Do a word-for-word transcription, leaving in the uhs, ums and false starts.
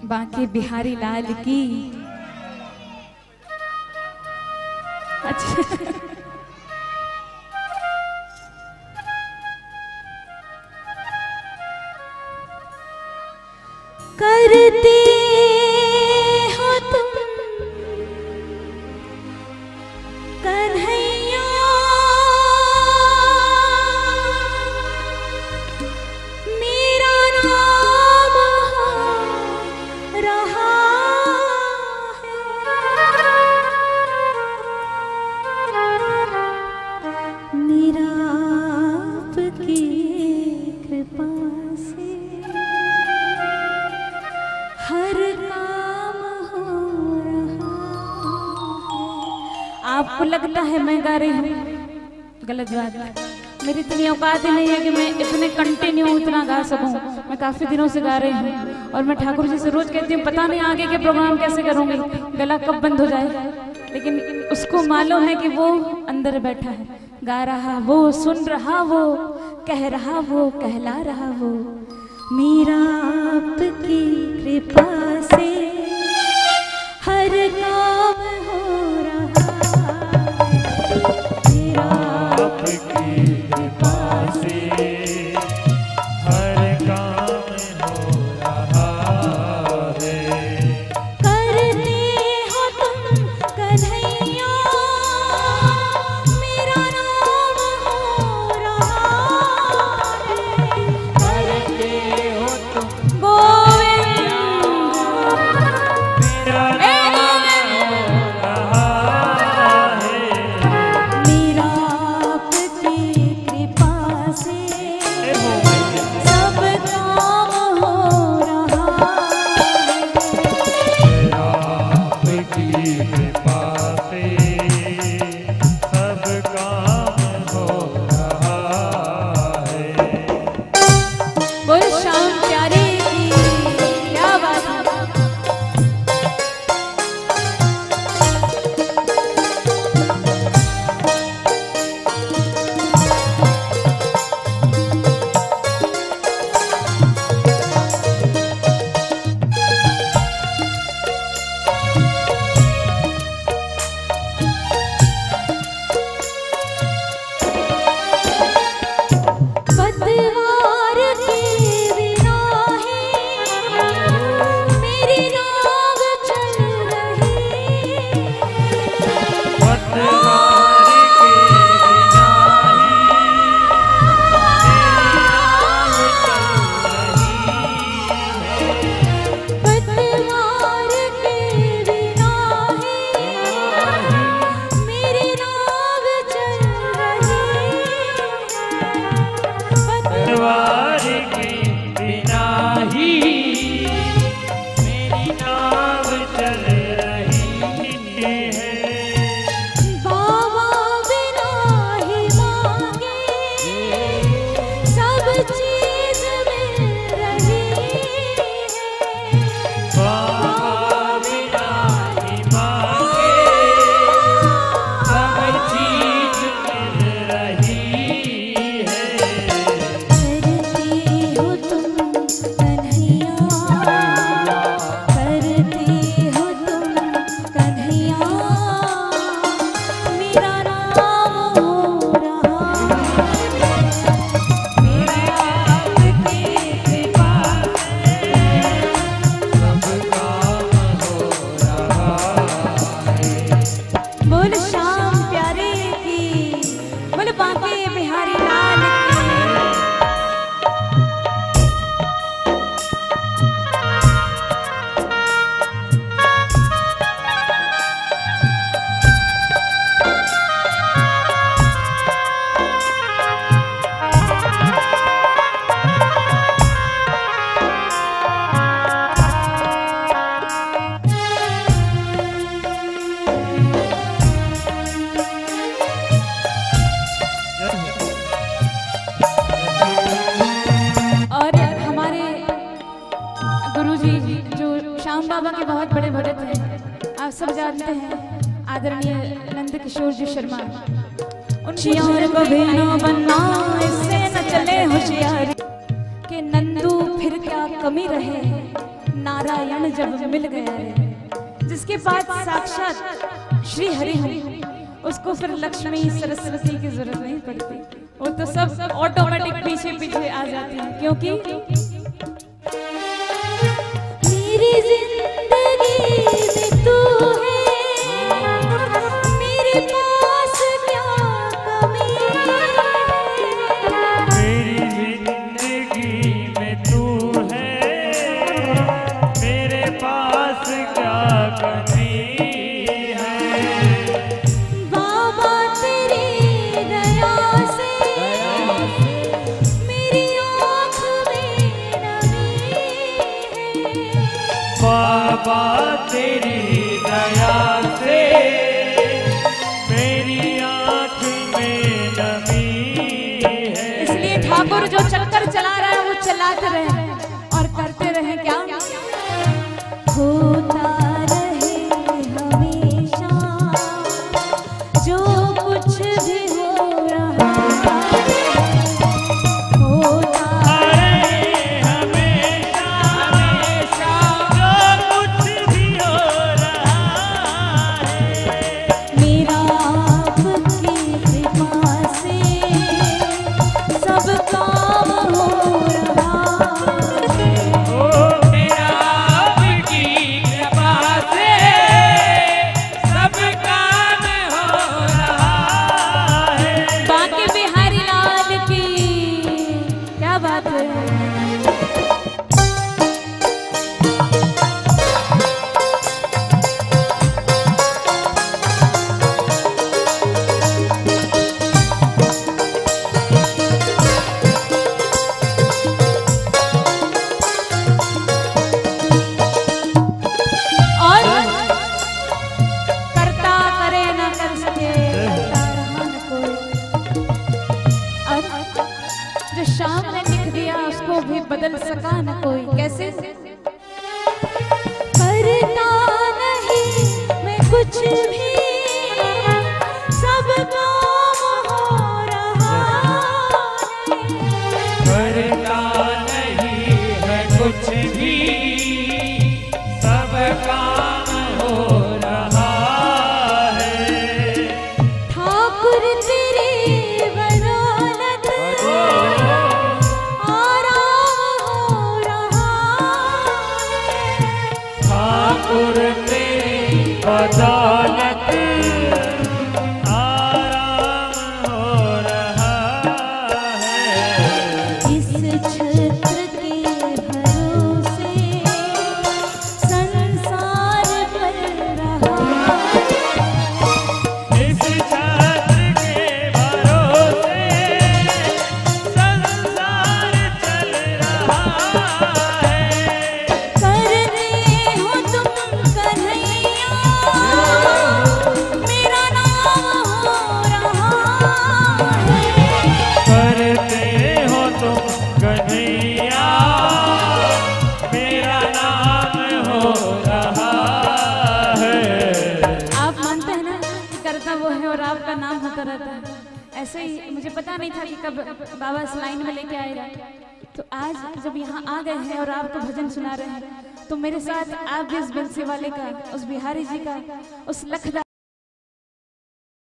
बांके बिहारी लाल की। अच्छा करते हो तुम कन्हैया मेरा नाम रहा है मेरा आपकी कृपा से हर काम हो रहा है। आपको लगता है मैं गा रही हूँ, गलत बात है। मेरी इतनी औकात ही नहीं है कि मैं इतने कंटिन्यू इतना गा सकूं। मैं काफी दिनों से गा रही हूँ और मैं ठाकुर जी से रोज कहती हूँ पता नहीं आगे के प्रोग्राम कैसे करूंगी, गला कब बंद हो जाए, लेकिन उसको मालूम है कि वो अंदर बैठा है, गा रहा वो, सुन रहा वो, कह रहा वो, कहला रहा वो। मेरा आपकी कृपा से हर काम हो रहा है मेरा आपकी कृपा से हर काम हो रहा है। करते हो तुम कन्हैया मेरा नाम हो रहा है। करते बाबा के बहुत बड़े भगत हैं, आप सब जानते हैं, आदरणीय नंद किशोर जी शर्मा। होशियार को भी न बनना, इससे न चले होशियार के नंदू फिर क्या कमी रहे, ना नारायण जब मिल गया रे, जिसके पास साक्षात श्री हरि है, उसको फिर लक्ष्मी सरस्वती की जरूरत नहीं पड़ती, वो तो सब ऑटोमेटिक पीछे पीछे आ जाती है। क्योंकि मेरी जिंदगी में तू है, मेरे पास क्या कमी है। मेरी जिंदगी में तू है, मेरे पास क्या कमी है। बाबा तेरी दया से मेरी आँख में नमी है। बाबा तेरी दया से मेरी आँख में नमी है। इसलिए ठाकुर जो चक्कर चला रहा है वो चलाते रहे और करते रहे क्या होता रहे हमेशा जो कुछ भी हो रहा है, होता रहे हमेशा हमेशा जो कुछ भी हो रहा है। मेरा आपकी कृपा से सब काम हो रहा है। ओ मेरा आपकी कृपा से सब काम हो रहा है। बाकी बिहारी लाल की क्या बात है। और करता करे ना कर सके, करता रहा न कोई। और जो शाम ने लिख दिया उसको भी बदल सका न कोई। कैसे करता नहीं मैं कुछ भी, सब काम हो रहा है। करता नहीं है कुछ भी, सब काम हो रहा है। ठाकुर तेरी बदौलत आराम हो रहा है। ठाकुर तेरी बदौलत आराम हो रहा है। इस छत्र के भरोसे संसार पर रहा है। इस छत्र के भरोसे संसार चल रहा है। करते हो तुम कन्हैया, मेरा नाम हो रहा है। करते हो तुम कन्हैया, मेरा नाम हो रहा है। आप मानते हैं ना कि करता वो है और आपका नाम होता रहता है। ऐसे ही मुझे पता नहीं था कि कब बाबा इस लाइन में लेके आएगा। तो आज जब यहाँ आ गए हैं और आपको भजन सुना रहे हैं, तो मेरे साथ आप भी उस बंसी वाले का, उस बिहारी जी का, उस लखदा